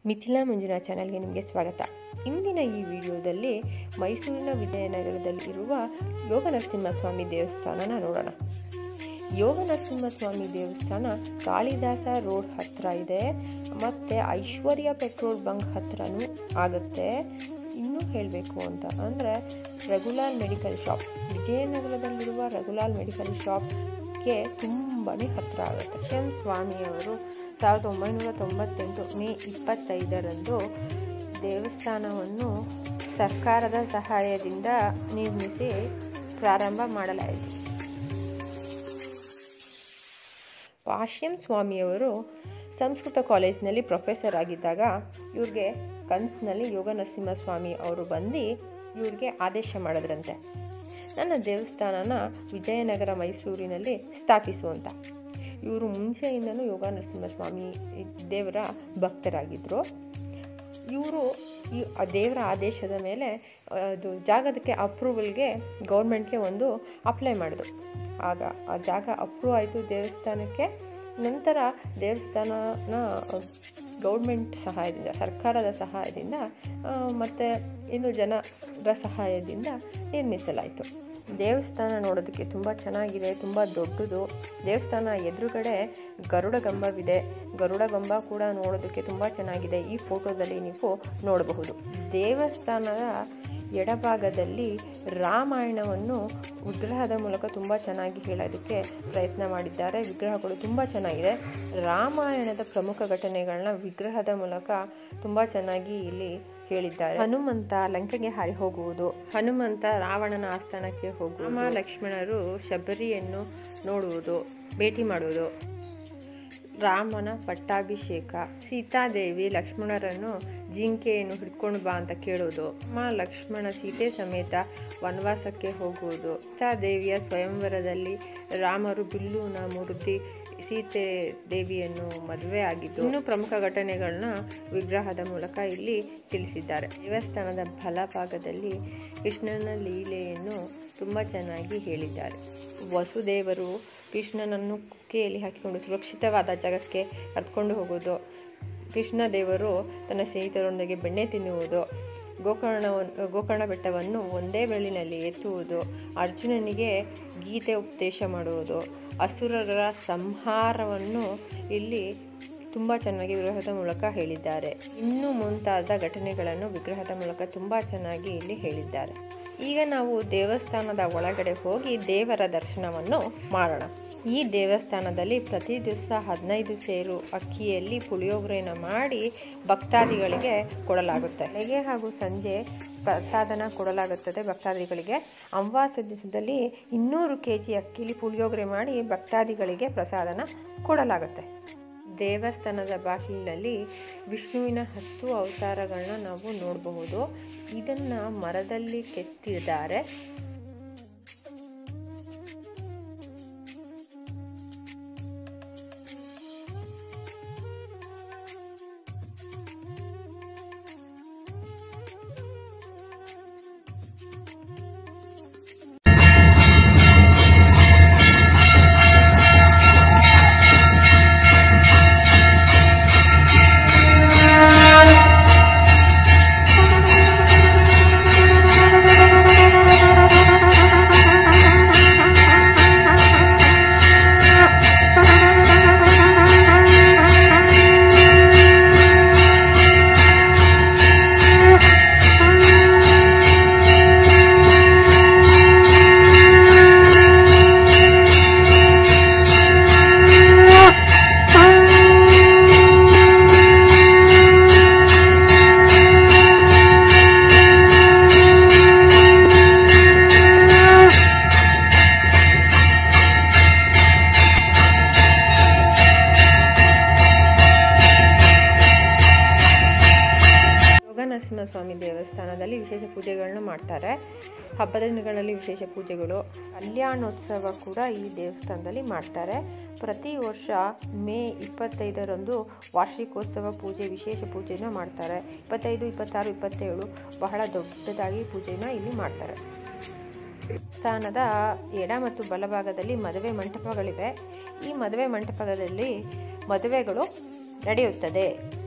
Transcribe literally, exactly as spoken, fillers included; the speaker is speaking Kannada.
ಮಿಥಿಲಾ ಮಂಜುನಾಥ್ ಚಾನಲ್ಗೆ ನಿಮಗೆ ಸ್ವಾಗತ. ಇಂದಿನ ಈ ವಿಡಿಯೋದಲ್ಲಿ ಮೈಸೂರಿನ ವಿಜಯನಗರದಲ್ಲಿ ಇರುವ ಯೋಗ ನರಸಿಂಹ ಸ್ವಾಮಿ ದೇವಸ್ಥಾನನ ನೋಡೋಣ. ಯೋಗ ನರಸಿಂಹ ಸ್ವಾಮಿ ದೇವಸ್ಥಾನ ಕಾಳಿದಾಸ ರೋಡ್ ಹತ್ತಿರ ಇದೆ ಮತ್ತು ಐಶ್ವರ್ಯ ಪೆಟ್ರೋಲ್ ಬಂಕ್ ಹತ್ರನೂ ಆಗುತ್ತೆ. ಇನ್ನೂ ಹೇಳಬೇಕು ಅಂತ ಅಂದರೆ ರೆಗ್ಯುಲರ್ ಮೆಡಿಕಲ್ ಶಾಪ್, ವಿಜಯನಗರದಲ್ಲಿರುವ ರೆಗ್ಯುಲರ್ ಮೆಡಿಕಲ್ ಶಾಪ್ಗೆ ತುಂಬಾ ಹತ್ತಿರ ಆಗುತ್ತೆ. ಎಂ ಸ್ವಾಮಿಯವರು ಸಾವಿರದ ಒಂಬೈನೂರ ತೊಂಬತ್ತೆಂಟು ಮೇ ಇಪ್ಪತ್ತೈದರಂದು ದೇವಸ್ಥಾನವನ್ನು ಸರ್ಕಾರದ ಸಹಾಯದಿಂದ ನಿರ್ಮಿಸಿ ಪ್ರಾರಂಭ ಮಾಡಲಾಯಿತು. ಪಾಶ್ಯಂ ಸ್ವಾಮಿಯವರು ಸಂಸ್ಕೃತ ಕಾಲೇಜಿನಲ್ಲಿ ಪ್ರೊಫೆಸರ್ ಆಗಿದ್ದಾಗ ಇವ್ರಿಗೆ ಕನಸಿನಲ್ಲಿ ಯೋಗ ನರಸಿಂಹ ಸ್ವಾಮಿ ಅವರು ಬಂದು ಇವ್ರಿಗೆ ಆದೇಶ ಮಾಡಿದ್ರಂತೆ, ನನ್ನ ದೇವಸ್ಥಾನನ ವಿಜಯನಗರ ಮೈಸೂರಿನಲ್ಲಿ ಸ್ಥಾಪಿಸುವಂತ. ಇವರು ಮುಂಚೆಯಿಂದಲೂ ಯೋಗ ನರಸಿಂಹ ಸ್ವಾಮಿ ದೇವರ ಭಕ್ತರಾಗಿದ್ದರು. ಇವರು ಈ ದೇವರ ಆದೇಶದ ಮೇಲೆ ಅದು ಜಾಗದಕ್ಕೆ ಅಪ್ರೂವಲ್ಗೆ ಗೌರ್ಮೆಂಟ್ಗೆ ಒಂದು ಅಪ್ಲೈ ಮಾಡಿದ್ರು. ಆಗ ಆ ಜಾಗ ಅಪ್ರೂವ್ ಆಯಿತು ದೇವಸ್ಥಾನಕ್ಕೆ. ನಂತರ ದೇವಸ್ಥಾನನ ಗೌರ್ಮೆಂಟ್ ಸಹಾಯದಿಂದ, ಸರ್ಕಾರದ ಸಹಾಯದಿಂದ ಮತ್ತು ಇನ್ನು ಜನರ ಸಹಾಯದಿಂದ ನಿರ್ಮಿಸಲಾಯಿತು. ದೇವಸ್ಥಾನ ನೋಡೋದಕ್ಕೆ ತುಂಬ ಚೆನ್ನಾಗಿದೆ, ತುಂಬ ದೊಡ್ಡದು. ದೇವಸ್ಥಾನ ಎದುರುಗಡೆ ಗರುಡ ಗಂಬವಿದೆ. ಗರುಡ ಗಂಬ ಕೂಡ ನೋಡೋದಕ್ಕೆ ತುಂಬ ಚೆನ್ನಾಗಿದೆ. ಈ ಫೋಟೋದಲ್ಲಿ ನೀವು ನೋಡಬಹುದು. ದೇವಸ್ಥಾನದ ಎಡಭಾಗದಲ್ಲಿ ರಾಮಾಯಣವನ್ನು ವಿಗ್ರಹದ ಮೂಲಕ ತುಂಬ ಚೆನ್ನಾಗಿ ಹೇಳೋದಕ್ಕೆ ಪ್ರಯತ್ನ ಮಾಡಿದ್ದಾರೆ. ವಿಗ್ರಹಗಳು ತುಂಬ ಚೆನ್ನಾಗಿದೆ. ರಾಮಾಯಣದ ಪ್ರಮುಖ ಘಟನೆಗಳನ್ನ ವಿಗ್ರಹದ ಮೂಲಕ ತುಂಬ ಚೆನ್ನಾಗಿ ಇಲ್ಲಿ ಹೇಳಿದ್ದಾರೆ. ಹನುಮಂತ ಲಂಕೆಗೆ ಹಾರಿ ಹೋಗುವುದು, ಹನುಮಂತ ರಾವಣನ ಆಸ್ಥಾನಕ್ಕೆ ಹೋಗುವುದು, ರಾಮ ಲಕ್ಷ್ಮಣರು ಶಬರಿಯನ್ನು ನೋಡುವುದು, ಭೇಟಿ ಮಾಡುವುದು, ರಾಮನ ಪಟ್ಟಾಭಿಷೇಕ, ಸೀತಾದೇವಿ ಲಕ್ಷ್ಮಣರನ್ನು ಜಿಂಕೆಯನ್ನು ಹಿಡ್ಕೊಂಡು ಬಾ ಅಂತ ಕೇಳೋದು, ರಾಮ ಲಕ್ಷ್ಮಣ ಸೀತೆ ಸಮೇತ ವನವಾಸಕ್ಕೆ ಹೋಗುವುದು, ಸೀತಾದೇವಿಯ ಸ್ವಯಂವರದಲ್ಲಿ ರಾಮರು ಬಿಲ್ಲುನ ಮುರಿದಿ ಸೀತೆ ದೇವಿಯನ್ನು ಮದುವೆ ಆಗಿದ್ದು, ಇನ್ನೂ ಪ್ರಮುಖ ಘಟನೆಗಳನ್ನ ವಿಗ್ರಹದ ಮೂಲಕ ಇಲ್ಲಿ ತಿಳಿಸಿದ್ದಾರೆ. ದೇವಸ್ಥಾನದ ಬಲಭಾಗದಲ್ಲಿ ಕೃಷ್ಣನ ಲೀಲೆಯನ್ನು ತುಂಬ ಚೆನ್ನಾಗಿ ಹೇಳಿದ್ದಾರೆ. ವಸುದೇವರು ಕೃಷ್ಣನನ್ನು ಕುಕ್ಕೆಯಲ್ಲಿ ಹಾಕಿಕೊಂಡು ಸುರಕ್ಷಿತವಾದ ಜಾಗಕ್ಕೆ ಕರೆದುಕೊಂಡು ಹೋಗೋದು, ಕೃಷ್ಣ ದೇವರು ತನ್ನ ಸ್ನೇಹಿತರೊಂದಿಗೆ ಬೆಣ್ಣೆ ತಿನ್ನುವುದು, ಗೋಕರ್ಣವನ್ನು ಗೋಕರ್ಣ ಬೆಟ್ಟವನ್ನು ಒಂದೇ ಬೆರಳಿನಲ್ಲಿ ಎತ್ತುವುದು, ಅರ್ಜುನನಿಗೆ ಗೀತೆ ಉಪದೇಶ ಮಾಡುವುದು, ಅಸುರರ ಸಂಹಾರವನ್ನು ಇಲ್ಲಿ ತುಂಬ ಚೆನ್ನಾಗಿ ವಿಗ್ರಹದ ಮೂಲಕ ಹೇಳಿದ್ದಾರೆ. ಇನ್ನೂ ಮುಂತಾದ ಘಟನೆಗಳನ್ನು ವಿಗ್ರಹದ ಮೂಲಕ ತುಂಬ ಚೆನ್ನಾಗಿ ಇಲ್ಲಿ ಹೇಳಿದ್ದಾರೆ. ಈಗ ನಾವು ದೇವಸ್ಥಾನದ ಒಳಗಡೆ ಹೋಗಿ ದೇವರ ದರ್ಶನವನ್ನು ಮಾಡೋಣ. ಈ ದೇವಸ್ಥಾನದಲ್ಲಿ ಪ್ರತಿ ದಿವಸ ಹದಿನೈದು ಸೇರು ಅಕ್ಕಿಯಲ್ಲಿ ಪುಳಿಯೋಗರೆನ ಮಾಡಿ ಭಕ್ತಾದಿಗಳಿಗೆ ಕೊಡಲಾಗುತ್ತೆ. ಬೆಳಗ್ಗೆ ಹಾಗೂ ಸಂಜೆ ಪ್ರಸಾದನ ಕೊಡಲಾಗುತ್ತದೆ ಭಕ್ತಾದಿಗಳಿಗೆ. ಅಮಾವಾಸ್ಯೆ ದಿವಸದಲ್ಲಿ ಇನ್ನೂರು ಕೆ ಜಿ ಅಕ್ಕಿಲಿ ಪುಳಿಯೋಗರೆ ಮಾಡಿ ಭಕ್ತಾದಿಗಳಿಗೆ ಪ್ರಸಾದನ ಕೊಡಲಾಗುತ್ತೆ. ದೇವಸ್ಥಾನದ ಬಾಗಿಲಿನಲ್ಲಿ ವಿಷ್ಣುವಿನ ಹತ್ತು ಅವತಾರಗಳನ್ನ ನಾವು ನೋಡಬಹುದು. ಇದನ್ನು ಮರದಲ್ಲಿ ಕೆತ್ತಿದ್ದಾರೆ. ನರಸಿಂಹಸ್ವಾಮಿ ದೇವಸ್ಥಾನದಲ್ಲಿ ವಿಶೇಷ ಪೂಜೆಗಳನ್ನ ಮಾಡ್ತಾರೆ. ಹಬ್ಬದ ದಿನಗಳಲ್ಲಿ ವಿಶೇಷ ಪೂಜೆಗಳು, ಕಲ್ಯಾಣೋತ್ಸವ ಕೂಡ ಈ ದೇವಸ್ಥಾನದಲ್ಲಿ ಮಾಡ್ತಾರೆ. ಪ್ರತಿ ವರ್ಷ ಮೇ ಇಪ್ಪತ್ತೈದರಂದು ವಾರ್ಷಿಕೋತ್ಸವ ಪೂಜೆ, ವಿಶೇಷ ಪೂಜೆನ ಮಾಡ್ತಾರೆ. ಇಪ್ಪತ್ತೈದು ಇಪ್ಪತ್ತಾರು ಇಪ್ಪತ್ತೇಳು ಬಹಳ ದೊಡ್ಡದಾಗಿ ಪೂಜೆನ ಇಲ್ಲಿ ಮಾಡ್ತಾರೆ. ದೇವಸ್ಥಾನದ ಎಡ ಮತ್ತು ಬಲಭಾಗದಲ್ಲಿ ಮದುವೆ ಮಂಟಪಗಳಿವೆ. ಈ ಮದುವೆ ಮಂಟಪದಲ್ಲಿ ಮದುವೆಗಳು ನಡೆಯುತ್ತದೆ.